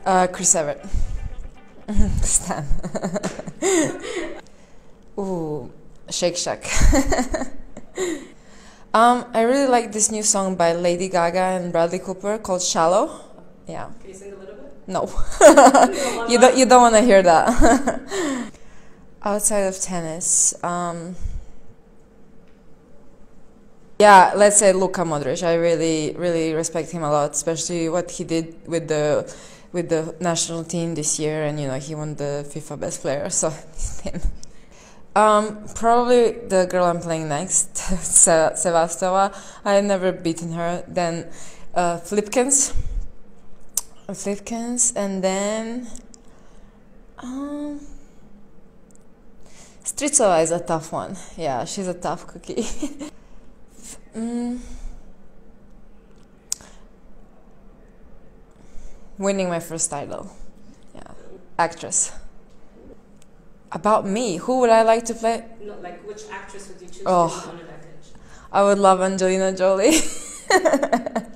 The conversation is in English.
Chris Evert. Stan. Ooh, Shake Shack. I really like this new song by Lady Gaga and Bradley Cooper called Shallow. Yeah. Can you sing a little bit? No. You don't want to hear that. Outside of tennis, yeah, let's say Luka Modric. I really respect him a lot, especially what he did with the national team this year, and he won the FIFA Best Player. So him. Probably the girl I'm playing next, Sevastova. I've never beaten her. Then Flipkens, and then Stritsova is a tough one. Yeah, she's a tough cookie. Winning my first title. Yeah, actress. About me, who would I like to play? No, like which actress would you choose Oh, to be on a package? I would love Angelina Jolie.